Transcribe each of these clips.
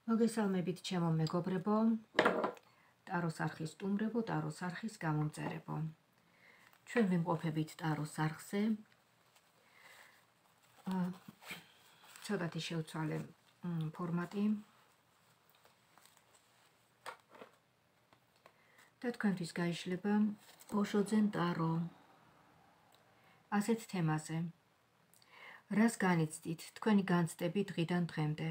მოგესალმებით ჩემო მეგობრებო, ტაროს არხის სტუმრებო, ტაროს არხის გამომწერებო. ჩვენ ვიმყოფებით ტაროს არხზე. ცოტათი შევცვალე ფორმატი. და თქვენთვის გაიშლება ოშოძენ ტარო. ასეთ თემაზე. რას განიცდით თქვენი განცდები დღიდან დღემდე?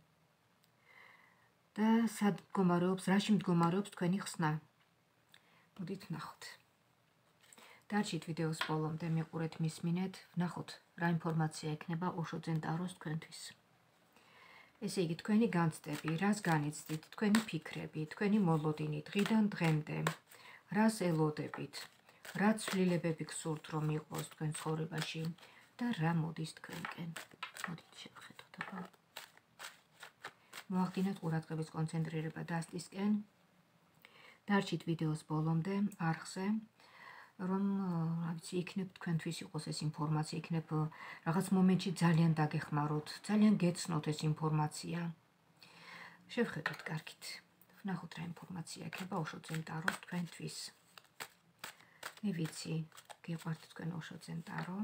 და რაში მდგომარეობს თქვენი ხსნა? მოდით ვნახოთ. დარჩით ვიდეოს ბოლომდე, მიყურეთ, მისმინეთ, ვნახოთ რა ინფორმაცია ექნება ოშოძენ ტაროს თქვენთვის. ესე იგი, თქვენი განცდები, რას განიცდით, თქვენი ფიქრები, თქვენი მოლოდინი დღიდან დღემდე, რას ელოდებით, რა ცვლილებები გსურთ რომ იყოს თქვენ ცხოვრებაში და რა მოდის თქვენკენ. მოდით შევხედოთ აბა. მოახდინოთ ყურადღების კონცენტრირება დასტისკენ. დარჩით ვიდეოს ბოლომდე არხზე, რომ იქნებ თქვენთვის იყოს ეს ინფორმაცია, იქნებ რაღაც მომენტში ძალიან დაგეხმაროთ, ძალიან გეცნოთ ეს ინფორმაცია. შევხედოთ კარგით. ვნახოთ რა ინფორმაცია ექნება ოშოძენ ტაროს თქვენთვის. მე ვიცი, გიყვართ თქვენ ოშოძენ ტარო.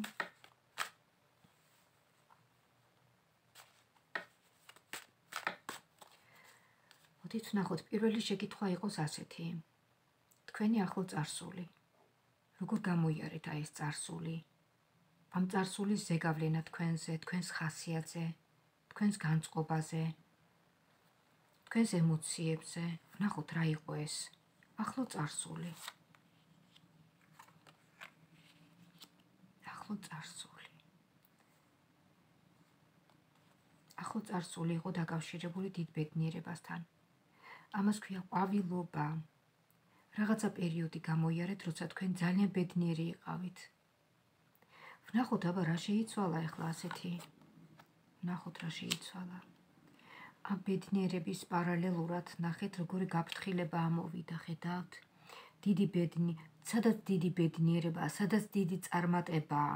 მოდით ვნახოთ, პირველი შეკითხვა იყოს ასეთი. თქვენი ახლო წარსული. როგორ გამოიარეთ აი ეს წარსული? ამ წარსულის ზეგავლენა თქვენზე, თქვენს ხასიათზე, თქვენს განწყობაზე, თქვენს ემოციებზე. ვნახოთ რა იყო ეს ახლო წარსული. ახლო წარსული. ახლო წარსული იყო დაკავშირებული დიდ ბედნიერებასთან. ამას ქვია ყვავილობა. რაღაცა პერიოდი გამოიარეთ, როცა თქვენ ძალიან ბედნიერი იყავით. ვნახოთ აბა რა შეიცვალა ახლა ასეთი. ვნახოთ რა შეიცვალა. ამ ბედნიერების პარალელურად ნახეთ როგორი გაფრთხილება ამოვიდა, ხედავთ? სადაც დიდი ბედნიერებაა, სადაც დიდი წარმატებაა.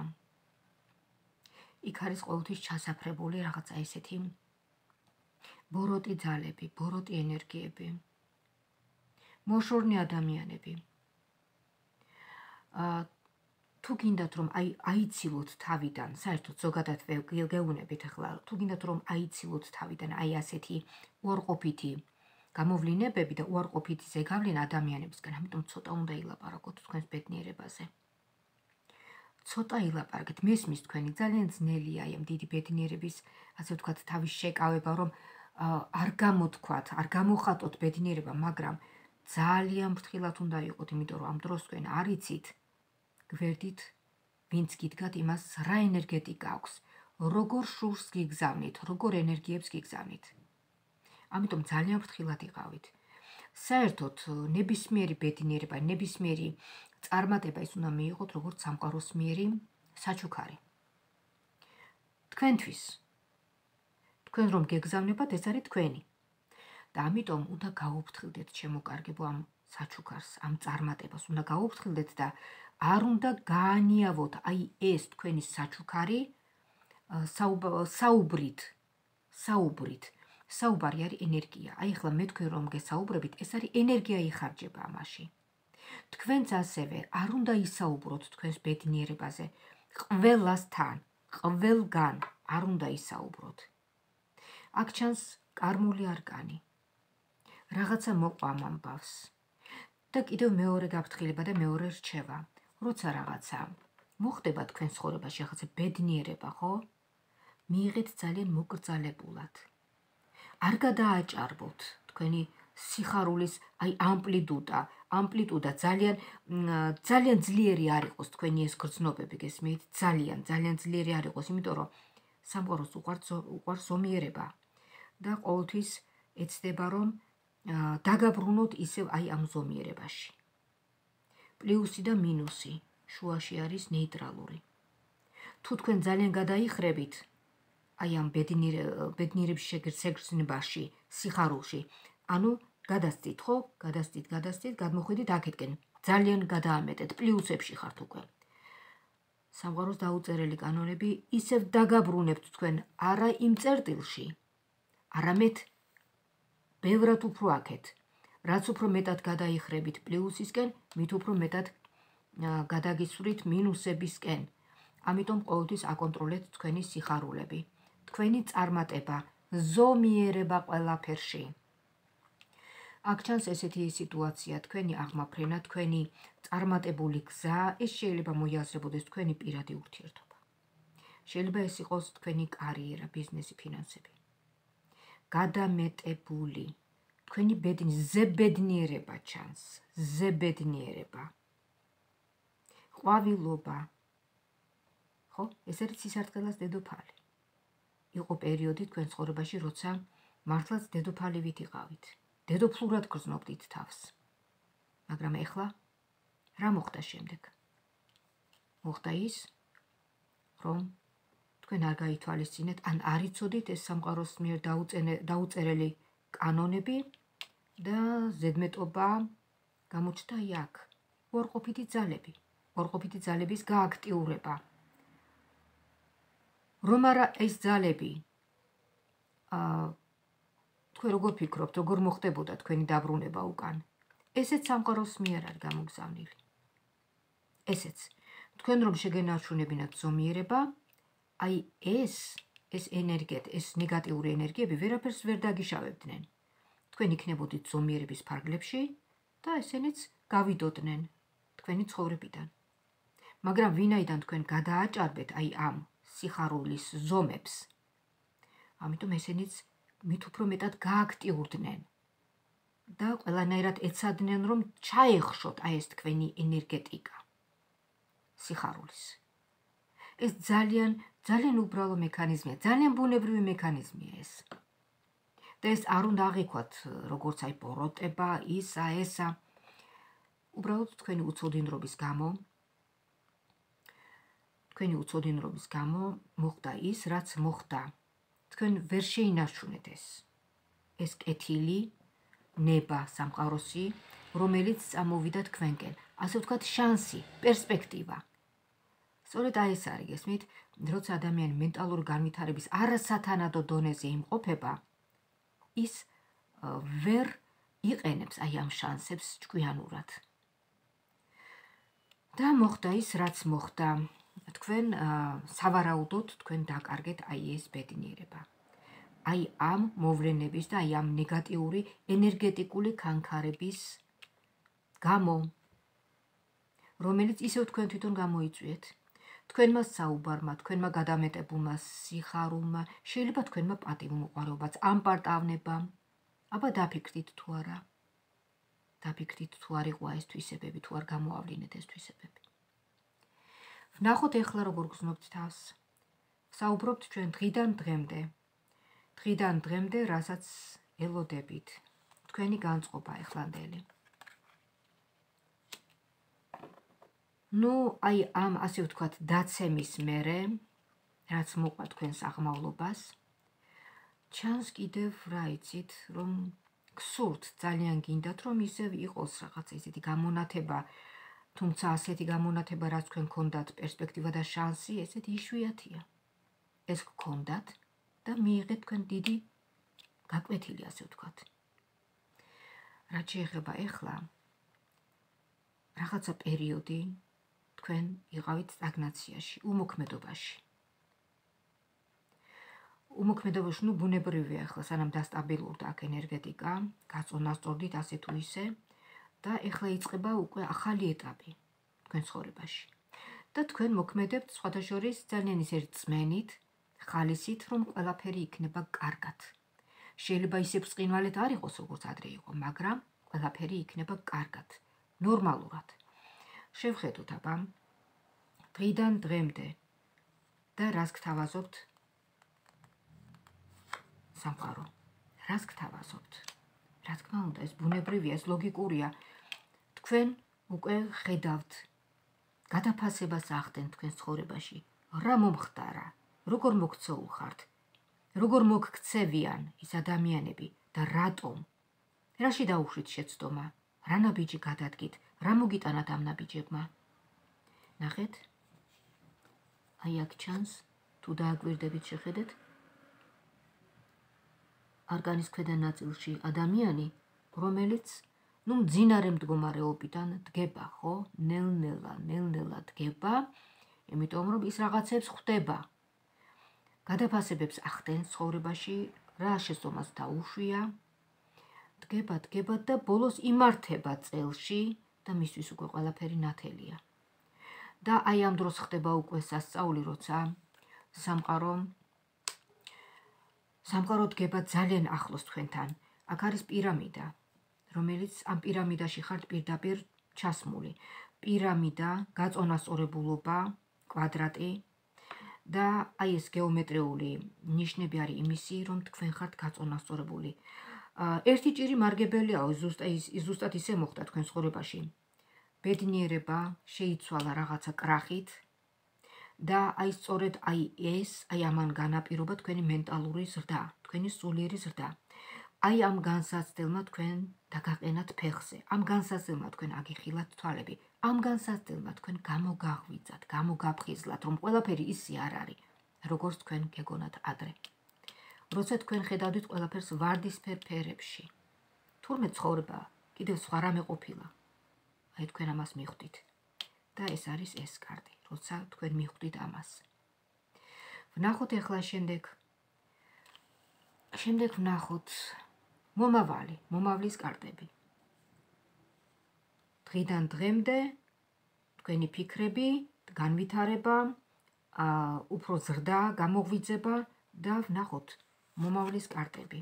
იქ არის ყოველთვის ჩასაფრებული რაღაცა ესეთი ბოროტი ძალები, ბოროტი ენერგიები. მოშორნე ადამიანები. თუ გინდათ რომ აიცილოთ თავიდან, საერთოდ ზოგადად გეუბნებით ახლა, თუ გინდათ რომ აიცილოთ თავიდან აი ასეთი უარყოფითი გამოვლინებები და უარყოფითი ზეგავლენა ადამიანებისგან, ამიტომ ცოტა უნდა ილაპარაკოთ თქვენს ბედნიერებაზე. ცოტა ილაპარაკეთ, მესმის თქვენი ძალიან ძნელია ამ დიდი ბედნიერების, ასე ვთქვათ, თავის შეკავება, რომ არ გამოთქვათ, არ გამოხატოთ ბედნიერება, მაგრამ ძალიან ფრთხილად უნდა იყოთ, იმიტომ რომ ამ დროს თქვენ არ იცით, გვერდით ვინც გიდგათ იმას რა ენერგეტიკა აქვს, როგორ შურს გიგზავნით, როგორ ენერგიებს გიგზავნით. ამიტომ ძალიან ფრთხილად იყავით. საერთოდ ნებისმიერი ბედნიერება, ნებისმიერი წარმატება ის უნდა მიიღოთ როგორც სამყაროსმიერი საჩუქარი. თქვენთვის. თქვენ რომ გეგზავნებათ, ეს არის თქვენი. და ამიტომ უნდა გაუფრთხილდეთ, ჩემო კარგებო, ამ საჩუქარს, ამ წარმატებას უნდა გაუფრთხილდეთ და არ უნდა გაანიავოთ აი ეს თქვენი საჩუქარი საუბრით. საუბარი არის ენერგია. აი ახლა მე თქვენ რომ გესაუბრებით, ეს არის ენერგია იხარჯება ამაში. თქვენც ასევე არ უნდა ისაუბროთ თქვენს ბედნიერებაზე. ყველასთან, ყველგან არ უნდა ისაუბროთ. აქ ჩანს კარმული არკანი. რაღაცა მოყვა ამ ამბავს. და კიდევ მეორე გაფრთხილება და მეორე რჩევა. როცა რაღაცა მოხდება თქვენ ცხოვრებაში, რაღაცა ბედნიერება, ხო? მიიღეთ ძალიან მოკრძალებულად. არ გადააჭარბოთ თქვენი სიხარულის აი ამპლიტუდა ძალიან ძლიერი არ იყოს თქვენი ეს გრძნობები, გესმით? ძალიან ძლიერი არ იყოს, იმიტომ რომ სამყაროს უყვარს ზომიერება და ყოველთვის ეცდება რომ დაგაბრუნოთ ისევ აი ამ ზომიერებაში. პლუსი და მინუსი, შუაში არის ნეიტრალური. თუ თქვენ ძალიან გადაიხრებით აი ამ ბედნიერების შეგრძნებაში, სიხარულში, ანუ გადასწით, ხო? გადასწით, გადმოხვიდით აქეთკენ. ძალიან გადაამეტეთ, პლუსებში ხართ უკვე. სამყაროს დაუწერელი კანონები ისევ დაგაბრუნებთ თქვენ არა იმ წერტილში, არამედ ბევრად უფრო აქეთ. რაც უფრო მეტად გადაიხრებით პლუსისკენ, მით უფრო მეტად გადაგისვრით მინუსებისკენ. ამიტომ ყოველთვის აკონტროლეთ თქვენი სიხარულები, თქვენი წარმატება, ზომიერება ყველაფერში. აქ ჩანს ესეთი სიტუაცია, თქვენი აღმაფრენა, თქვენი წარმატებული გზა, ეს შეიძლება მოიაზრებოდეს თქვენი პირადი ურთიერთობა. შეიძლება ეს იყოს თქვენი კარიერა, ბიზნესი, ფინანსები. გადამეტებული, თქვენი ზებედნიერება ჩანს, ზებედნიერება. ყვავილობა. ხო, ეს არის სისარტყელას დედოფალი. იყო პერიოდი თქვენ ცხოვრებაში, როცა მართლაც დედოფალივით იყავით. დედოფლურად გრძნობდით თავს. მაგრამ ეხლა რა მოხდა შემდეგ? მოხდა ის, რომ თქვენ არ გაითვალისწინეთ, ან არ იცოდით ეს სამყაროს მიერ დაუწერელი კანონები და ზედმეტობა გამოჩნდა აქ. უარყოფითი ძალები, უარყოფითი ძალების გააქტიურება. რომ არა ეს ძალები, თქვენ როგორ ფიქრობთ, როგორ მოხდებოდა თქვენი დაბრუნება უკან? ესეც სამყაროს მიერ არ გამოგზავნილი. ესეც. თქვენ რომ შეგენარჩუნებინათ ზომიერება, აი ეს ნეგატიური ენერგიები ვერაფერს ვერ დაგიშავებდნენ. თქვენ იქნებოდით ზომიერების ფარგლებში და ესენიც გავიდოდნენ თქვენი ცხოვრებიდან. მაგრამ ვინაიდან თქვენ გადააჭარბეთ აი ამ სიხარულის ზომებს, ამიტომ ესენიც მით უფრო მეტად გააქტიურდნენ და ყველანაირად ეცადნენ, რომ ჩაეხშოთ აი ეს თქვენი ენერგეტიკა სიხარულის. ეს ძალიან უბრალო მექანიზმია, ძალიან ბუნებრივი მექანიზმია ეს. და ეს არ უნდა აღიქვათ როგორც აი ბოროტება, ისა, ესა. უბრალოდ თქვენი უცოდინრობის გამო მოხდა ის, რაც მოხდა. თქვენ ვერ შეინარჩუნეთ ეს კეთილი ნება სამყაროსი, რომელიც წამოვიდა თქვენკენ. ასე ვთქვათ, შანსი, პერსპექტივა. სწორედ აი ეს არის, გესმით, როცა ადამიანი მენტალური განვითარების არასათანადო დონეზე იმყოფება, ის ვერ იყენებს აი ამ შანსებს ჭკვიანურად. და მოხდა ის, რაც მოხდა. თქვენ სავარაუდოდ თქვენ დაკარგეთ აი ეს ბედნიერება. აი ამ მოვლენების და აი ამ ნეგატიური ენერგეტიკული ქანქარების გამო, რომელიც ისევ თქვენ თვითონ გამოიწვიეთ. თქვენმა საუბარმა, თქვენმა გადამეტებულმა სიხარულმა, შეიძლება თქვენმა პატივმოყვარეობაც, ამპარტავნებამ. აბა დაფიქრდით თუ არა. დაფიქრდით თუ არ იყო ეს თვისებები, თუ არ გამოავლინეთ ეს თვისებები. ვნახოთ ეხლა როგორ გრძნობთ თავს. საუბრობთ ჩვენ დღიდან დღემდე. დღიდან დღემდე, რასაც ელოდებით. თქვენი განწყობა ეხლანდელი. აი ამ ასე ვთქვათ დაცემის მერე, რაც მოყვა თქვენს აღმავლობას, ჩანს კიდევ რა იცით, რომ გსურთ, ძალიან გინდათ, რომ ისევ იყოს რაღაცა ისეთი გამონათება, თუმცა ასეთი გამონათება, რაც თქვენ გქონდათ პერსპექტივა და შანსი, ესეთი იშვიათია. ეს გქონდათ და მიიღეთ თქვენ დიდი გაკვეთილი, ასე ვთქვათ. რაც შეეხება ეხლა, რაღაცა პერიოდი თქვენ იყავით სტაგნაციაში, უმოქმედობაში. უმოქმედობაში, ბუნებრივია ახლა, სანამ დასტაბილურდა აქ ენერგეტიკა, გაწონასწორდით ასე თუ ისე, და ეხლა იწყება უკვე ახალი ეტაპი თქვენ ცხოვრებაში. და თქვენ მოქმედებთ სხვადასხვა ძალიან ისე რწმენით, ხალისით, რომ ყველაფერი იქნება კარგად. შეიძლება ისე ბრწყინვალედ არ იყოს, როგორც ადრე იყო, მაგრამ ყველაფერი იქნება კარგად, ნორმალურად. შევხედოთ აბა დღიდან დღემდე და რას გთავაზობთ სამყარო. რას გთავაზობთ? რა თქმა უნდა, ეს ბუნებრივია, ეს ლოგიკურია. თქვენ უკვე ხედავთ, გადაფასებას ახდენთ თქვენ ცხოვრებაში. რა მომხდარა, როგორ მოგცეულ ხართ, როგორ მოგქცევიან ის ადამიანები და რატომ? რაში დაუშვით შეცდომა? რა ნაბიჯი გადადგით? რა მოგიტანათ ამ ნაბიჯებმა? ნახეთ? აი აქ ჩანს, თუ დააკვირდებით შეხედეთ. არგანის ქვედა ნაწილში ადამიანი, რომელიც მძინარე მდგომარეობიდან დგება, ხო? ნელ-ნელა დგება, იმიტომ რომ ის რაღაცებს ხვდება. გადაფასებებს ახდენს ცხოვრებაში, რა შეცდომას დაუშვია, დგება და ბოლოს იმართება წელში და მისთვის უკვე ყველაფერი ნათელია. და აი ამ დროს ხდება უკვე სასწაული, როცა სამყარო დგება ძალიან ახლოს თქვენთან. აქ არის პირამიდა, რომელიც ამ პირამიდაში ხართ პირდაპირ ჩასმული. პირამიდა, გაწონასწორებულობა, კვადრატი და აი ეს გეომეტრიული ნიშნები არის იმისი, რომ თქვენ ხართ გაწონასწორებული. ერთი ჭირი მარგებელიაო, ზუსტად ისე მოხდა თქვენ ცხოვრებაში. ბედნიერება შეიცვალა რაღაცა კრახით და აი სწორედ აი ამან განაპირობა თქვენი მენტალური ზრდა, თქვენი სულიერი ზრდა. აი ამ განსაცდელმა თქვენ დაგაყენათ ფეხზე, ამ განსაცდელმა თქვენ აგიხილათ თვალები, ამ განსაცდელმა თქვენ გამოგაღვიძათ, გამოგაფხიზლათ, რომ ყველაფერი ისე არ არის, როგორც თქვენ გეგონათ ადრე. როცა თქვენ ხედავდით ყველაფერს ვარდისფერ ფერებში, თურმე ცხოვრება კიდევ სხვა რამე ყოფილა. აი თქვენ ამას მიხვდით და ეს არის ეს კარტი, როცა თქვენ მიხვდით ამას. ვნახოთ ახლა შემდეგ ვნახოთ მომავლის კარტები. დღიდან დღემდე თქვენი ფიქრები, განვითარება, უფრო ზრდა, გამოღვიძება და ვნახოთ მომავლის კარტები.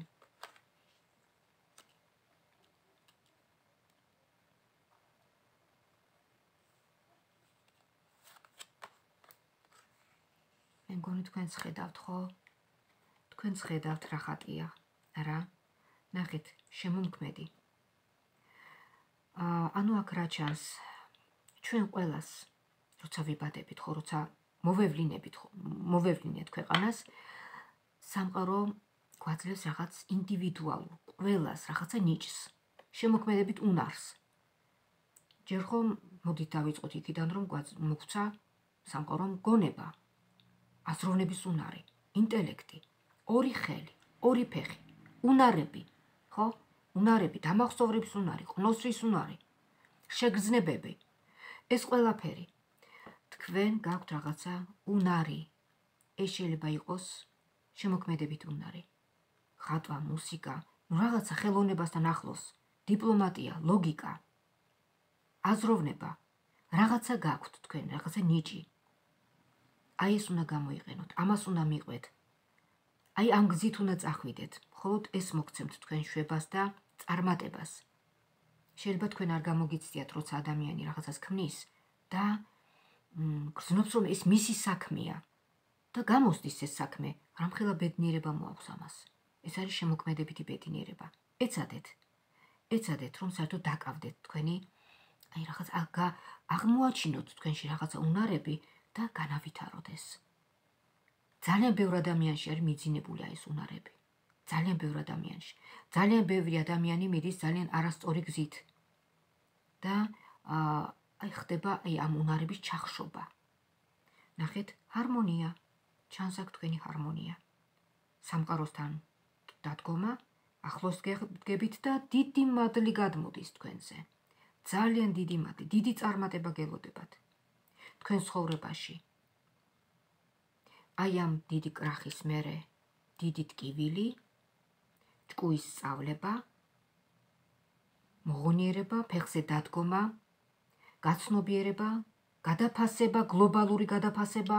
მე მგონი თქვენს ხედავთ, ხო? თქვენს ხედავთ რა ხატია, რა? ნახეთ, შემომქმედი. ანუ აქ რა ჩანს? ჩვენ ყველას, როცა ვიბადებით, ხო, როცა მოვევლინეთ ქვეყანას, სამყარო გვაძლევს რაღაც ინდივიდუალურ, ყველას რაღაცა ნიჭს, შემოქმედებით უნარს. ჯერ ხომ მოდით დავიწყოთ იქიდან, რომ მოგვცა სამყარომ გონება, აზროვნების უნარი, ინტელექტი, ორი ხელი, ორი ფეხი, უნარები, ხო? უნარები, დამახსოვრების უნარი, ყნოსრის უნარი, შეგრძნებები. ეს ყველაფერი. თქვენ გაქვთ რაღაცა უნარი. ეს შეიძლება იყოს შემოქმედებით უნარი. ხატვა, მუსიკა, რაღაცა ხელოვნებასთან ახლოს, დიპლომატია, ლოგიკა, აზროვნება, რაღაცა გაქვთ თქვენ, რაღაცა ნიჭი. აი ეს უნდა გამოიყენოთ, ამას უნდა მიყვეთ. აი ამ გზით უნდა წახვიდეთ, მხოლოდ ეს მოგცემთ თქვენ შვებას და წარმატებას. შეიძლება თქვენ არ გამოგიცდიათ, როცა ადამიანი რაღაცას ქმნის და გრძნობს, რომ ეს მისი საქმეა და გამოსდის ეს საქმე, რამხელა ბედნიერება მოაქვს ამას. ეს არის შემოქმედებითი ბედნიერება. ეცადეთ, რომ საერთოდ დაკავდეთ თქვენი, აი რაღაც აღმოაჩინოთ თქვენში რაღაცა უნარები და განავითაროთ ეს. ძალიან ბევრ ადამიანში არის მიძინებული ეს უნარები. ძალიან ბევრ ადამიანში. ძალიან ბევრი ადამიანი მიდის ძალიან არასწორი გზით. და აი ხდება ამ უნარების ჩახშობა. ნახეთ, ჰარმონია. ჩანს აქ თქვენი ჰარმონია. სამყაროსთან დადგომა, ახლოს დგებით და დიდი მადლი გადმოდის თქვენზე. ძალიან დიდი მადლი, დიდი წარმატება გელოდებათ თქვენ ცხოვრებაში. აი ამ დიდი კრახის მერე დიდი ტკივილი, ჭკუის სწავლება, მოღონიერება, ფეხზე დადგომა, გაცნობიერება, გადაფასება, გლობალური გადაფასება,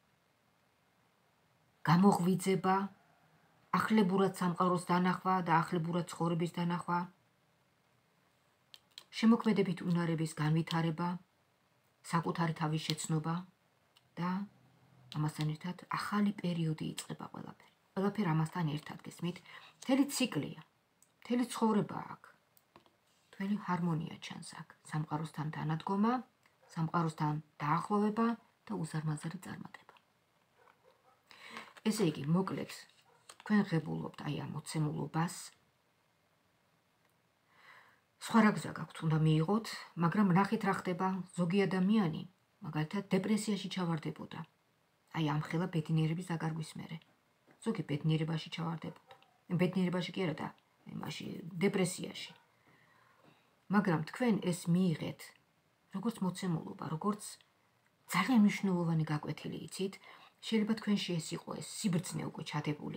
გამოღვიძება, ახლებურად სამყაროს დანახვა და ახლებურად ცხოვრების დანახვა, შემოქმედებით უნარების განვითარება, საკუთარი თავის შეცნობა და ამასთან ერთად ახალი პერიოდი იწყება ყველაფერი. ყველაფერი ამასთან ერთად გესმით, მთელი ციკლია, მთელი ცხოვრება აქ. თქვენი ჰარმონია ჩანს აქ, სამყაროსთან დანადგომა, სამყაროსთან დაახლოვება და უზარმაზარი წარმატება. ესე იგი, მოკლედ, თქვენ ღებულობთ აი ამ მოცემულობას. სხვა რა გზა გაქვთ, უნდა მიიღოთ, მაგრამ ნახეთ რა ხდება, ზოგი ადამიანი, მაგალითად, დეპრესიაში ჩავარდებოდა. აი ამხელა ბედნიერების დაკარგვის მერე. ზოგი ბედნიერებაში ჩავარდებოდა. ბედნიერებაში კი არა და იმაში დეპრესიაში. მაგრამ თქვენ ეს მიიღეთ როგორც მოცემულობა, როგორც ძალიან მნიშვნელოვანი გაკვეთილი, იცით? შეიძლება თქვენში ეს იყო ეს სიბრძნე უკვე ჩადებული.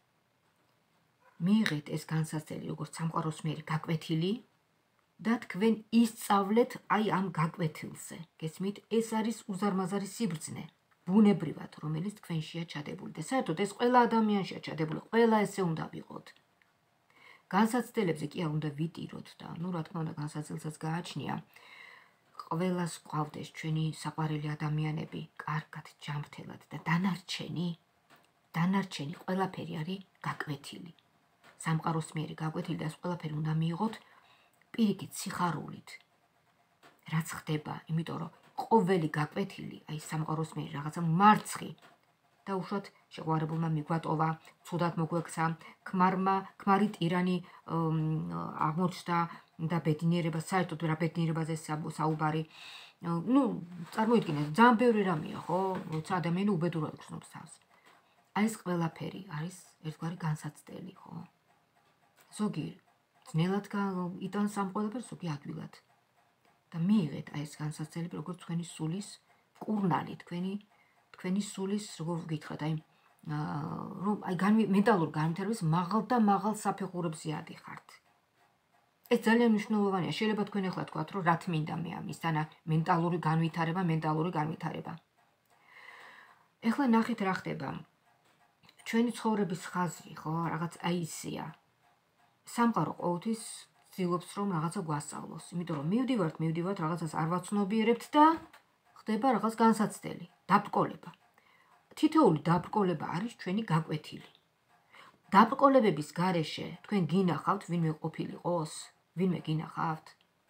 მიიღეთ ეს განსაცდელი როგორც სამყაროსმიერი გაკვეთილი და თქვენ ისწავლეთ აი ამ გაკვეთილზე. გესმით? ეს არის უზარმაზარი სიბრძნე, ბუნებრივად, რომელიც თქვენშია ჩადებული და საერთოდ ეს ყველა ადამიანშია ჩადებული, ყველა ესე უნდა ვიყოთ. განსაცდელებზე კი არ უნდა ვიტიროთ და რა თქმა უნდა განსაცდელსაც გააჩნია. ყველას გვყავდეს ჩვენი საყვარელი ადამიანები, კარგად, ჯანმრთელად და დანარჩენი ყველაფერი არის გაკვეთილი. სამყაროსმიერი გაკვეთილი და ეს ყველაფერი უნდა მიიღოთ პირიქით, სიხარულით. რაც ხდება, იმიტომ რომ ყოველი გაკვეთილი, აი სამყაროსმიერი რაღაცა მარცხი და უშუალოდ შეყვარებულმა მიგვატოვა, ცუდად მოგვექცა, ქმარი ტირანი აღმოჩნდა და ბედნიერება, საერთოდ რა ბედნიერებაზე საუბარი. წარმოიდგინეთ, ძალიან ბევრი რამეა, ხო? როცა ადამიანი უბედურად გრძნობს თავს. აი ეს ყველაფერი არის ერთგვარი განსაცდელი, ხო? ზოგი ძნელად იტანს ამ ყველაფერს, ზოგი ადვილად. და მიიღეთ აი ეს განსაცდელი, როგორც თქვენი სულის მკურნალი, თქვენი სულის, როგორ გითხრათ, აი მენტალურ განვითარების მაღალ და მაღალ საფეხურებზე ადიხართ. ეს ძალიან მნიშვნელოვანია. შეიძლება თქვენ ახლა თქვათ, რომ რა თმინდა მე ამის, თანა მენტალური განვითარება. ეხლა ნახეთ რა ხდება. ჩვენი ცხოვრების ხაზი, ხო, რაღაც აი ისეა. სამყარო ყოველთვის ცდილობს რომ რაღაცა გვასწავლოს, იმიტომ რომ მივდივართ, რაღაცას არ ვაცნობიერებთ და ხდება რაღაც განსაცდელი, დაბრკოლება. თითოეული დაბრკოლება არის ჩვენი გაკვეთილი. დაბრკოლებების გარეშე თქვენ გინახავთ ვინმე ყოფილიყოს, ვინმე გინახავთ.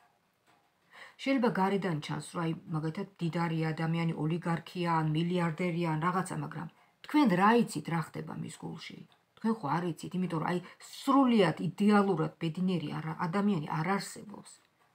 შეიძლება გარედან ჩანს, რომ აი მაგალითად მდიდარი ადამიანი, ოლიგარქია, მილიარდერია, რაღაცა, მაგრამ თქვენ რა იცით რა ხდება მის გულში? თქვენ ხო არ იცით, იმიტომ რომ აი სრულიად იდეალურად ბედნიერი ადამიანი არ არსებობს.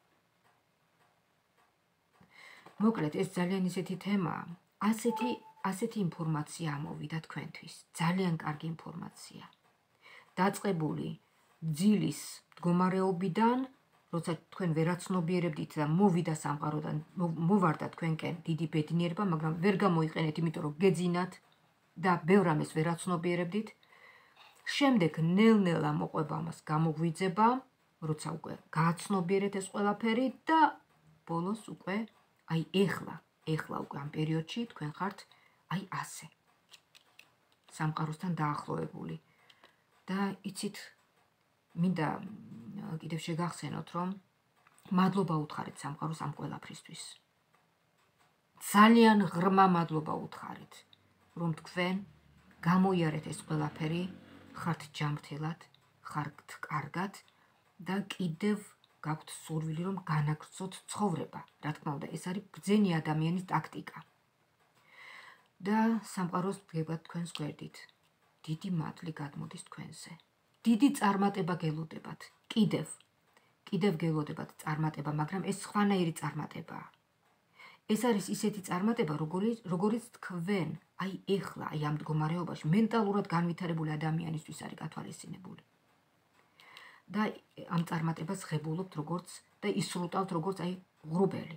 მოკლედ, ეს ძალიან ისეთი თემაა. ასეთი ინფორმაცია ამოვიდა თქვენთვის. ძალიან კარგი ინფორმაცია. დაწყებული ძილის მდგომარეობიდან, როცა თქვენ ვერაცნობიერებდით და მოვიდა სამყაროდან, მოვარდა თქვენკენ დიდი ბედნიერება, მაგრამ ვერ გამოიყენეთ, იმიტომ რომ გეძინათ და ბევრ რამეს ვერაცნობიერებდით. შემდეგ ნელ-ნელა მოყვება ამას გამოგვიძება, როცა უკვე გააცნობიერეთ ეს ყველაფერი და ბოლოს უკვე აი ეხლა უკვე ამ პერიოდში თქვენ ხართ აი ასე. სამყაროსთან დაახლოებული. და იცით, მინდა კიდევ შეგახსენოთ, რომ მადლობა უთხარით სამყაროს ამ ყველაფრისთვის. ძალიან ღრმა მადლობა უთხარით, რომ თქვენ გამოიარეთ ეს ყველაფერი, ხართ ჯანმრთელად, ხართ კარგად და კიდევ გაქვთ სურვილი, რომ განაგრძოთ ცხოვრება. რა თქმა უნდა, ეს არის ბრძენი ადამიანის ტაქტიკა. და სამყაროს დგებათ თქვენს გვერდით. დიდი მადლი გადმოდის თქვენზე. დიდი წარმატება გელოდებათ. კიდევ გელოდებათ წარმატება, მაგრამ ეს სხვანაირი წარმატებაა. ეს არის ისეთი წარმატება, როგორიც თქვენ აი ეხლა, აი ამ მდგომარეობაში მენტალურად განვითარებული ადამიანისთვის არის გათვალისწინებული. და ამ წარმატებას ღებულობთ და ისრუტავთ როგორც აი ღრუბელი.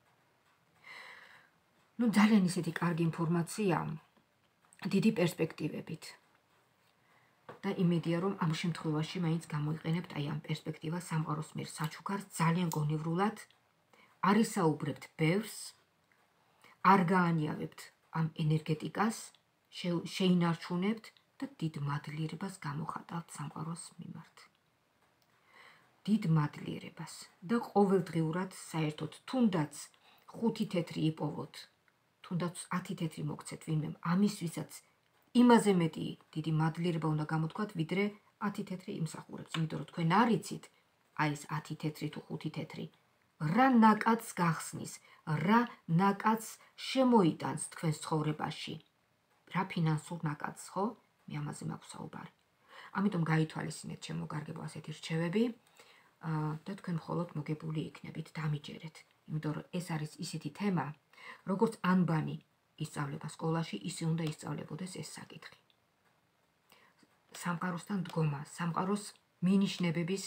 ძალიან ისეთი კარგი ინფორმაცია, დიდი პერსპექტივებით. და იმედია, რომ ამ შემთხვევაში მაინც გამოიყენებთ აი ამ პერსპექტივას სამყაროს მიერ საჩუქარს ძალიან გონივრულად, არ ისაუბრებთ ბევრს, არ გაანიავებთ ამ ენერგეტიკას, შეინარჩუნებთ და დიდ მადლიერებას გამოხატავთ სამყაროს მიმართ. დიდ მადლიერებას და ყოველდღიურად საერთოდ თუნდაც 5 თეთრი იპოვოთ, თუნდაც 10 თეთრი მოგცეთ ვინმემ, ამისვისაც იმაზე მეტი დიდი მადლიერება უნდა გამოთქვათ, ვიდრე 10 თეთრი იმსახურებს, იმიტომ რომ თქვენ არ იცით, აი ეს 10 თეთრი თუ 5 თეთრი, რა ნაკადს გახსნის, რა ნაკადს შემოიტანს თქვენს ცხოვრებაში, რა ფინანსურ ნაკადს, ხო? მე ამაზე მაქვს საუბარი. ამიტომ გაითვალისწინეთ ჩემო გარგებო ასეთი რჩევები და თქვენ მხოლოდ მოგებული იქნებით, დამიჯერეთ, იმიტომ რომ ეს არის ისეთი თემა, როგორც ანბანი ისწავლება სკოლაში, ისე უნდა ისწავლებოდეს ეს საკითხი. სამყაროსთან დგომა, სამყაროს მინიშნებების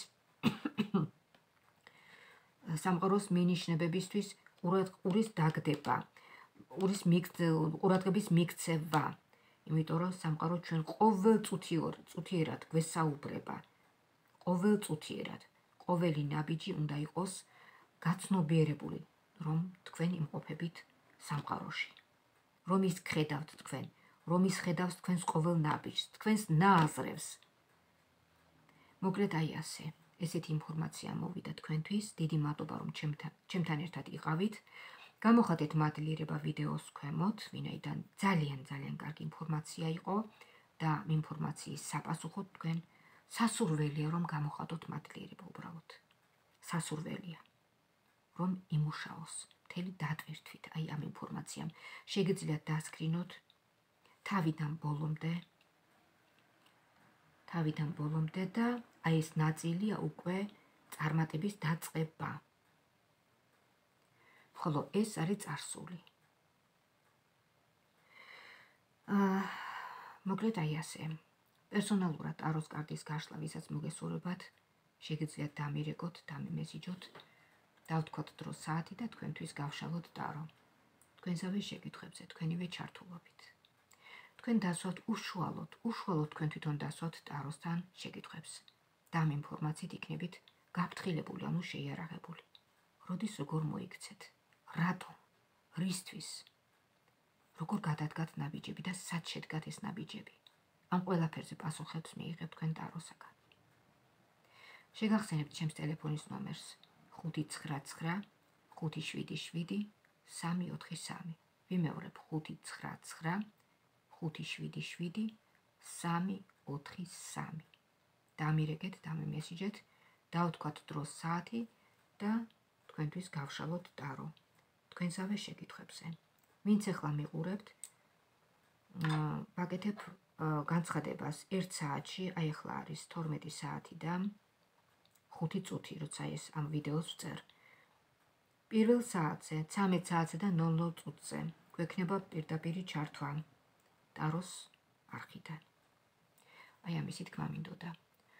სამყაროს მინიშნებებისთვის ყურის დაგდება, ყურადღების მიქცევა, იმიტომ რომ სამყარო ჩვენ ყოველწუთიერად გვესაუბრება, ყოველწუთიერად, ყოველი ნაბიჯი უნდა იყოს გაცნობიერებული, რომ თქვენ იმყოფებით სამყაროში, რომ ის გხედავთ თქვენ, რომ ის ხედავს თქვენს ყოველ ნაბიჯს, თქვენს ნააზრევს. მოკლედ აი ასე, ესეთი ინფორმაცია მოვიდა თქვენთვის, დიდი მადლობა რომ ჩემთან ერთად იყავით. გამოხატეთ მადლიერება ვიდეოს ქვემოთ, ვინაიდან ძალიან კარგი ინფორმაცია იყო და ინფორმაციის საპასუხოდ თქვენ სასურველია რომ გამოხატოთ მადლიერება უბრალოდ. სასურველია რომ იმუშაოს მთელი დატვირთვით აი ამ ინფორმაციამ. შეგიძლიათ დასკრინოთ თავიდან ბოლომდე და აი ეს ნაწილია უკვე წარმატების დაწყება. ხოლო ეს არის წარსული. მოკლედ აი ასე. პერსონალურად ტაროს კარტის გაშლა ვისაც მოგესურვებათ, შეგიძლიათ დამირეკოთ, დამემესიჯოთ, დავთქვათ დრო საათი და თქვენთვის გავშალოთ ტარო. თქვენსავე შეკითხვებზე, თქვენივე ჩართულობით. თქვენ დასვათ უშუალოდ თქვენ თვითონ დასვათ ტაროსთან შეკითხვებს და ამ ინფორმაციით იქნებით გაფრთხილებული, ანუ შეიარაღებული. როდის როგორ მოიქცეთ, რატო, რისთვის, როგორ გადადგათ ნაბიჯები და სად შედგათ ეს ნაბიჯები. ამ ყველაფერზე პასუხებს მიიღებთ თქვენ ტაროსაგან. შეგახსენებთ ჩემს ტელეფონის ნომერს 599 577 343. ვიმეორებ 599 577 343. დამირეკეთ, დამემესიჯეთ, დავთქვათ დროს საათი და თქვენთვის გავშალოთ ტარო. თქვენსავე შეკითხვებზე. ვინც ახლა მიყურებთ, ვაკეთებ განცხადებას 1 საათში, აი ახლა არის 12 საათი და 5 წუთი, როცა ეს ამ ვიდეოს ვწერ. პირველ საათზე, 13 საათზე და 00 წუთზე გვექნება პირდაპირი ჩართვა ტაროს არხიდან. აი ამისი თქმა მინდოდა.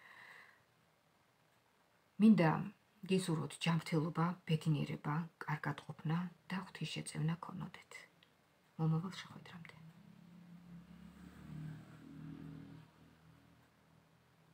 მინდა გისურვოთ ჯანმრთელობა, ბედნიერება, კარგად ყოფნა და ღვთისშეწევნა გქონოდეთ. მომავალ შეხვედრამდე.